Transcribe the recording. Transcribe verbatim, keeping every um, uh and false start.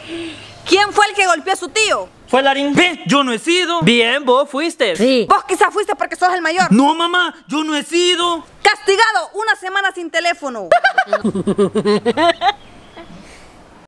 ¿Quién fue el que golpeó a su tío? Fue Larín. Ve, yo no he sido. Bien, vos fuiste. Sí. Vos quizás fuiste porque sos el mayor. No, mamá, yo no he sido. Castigado una semana sin teléfono.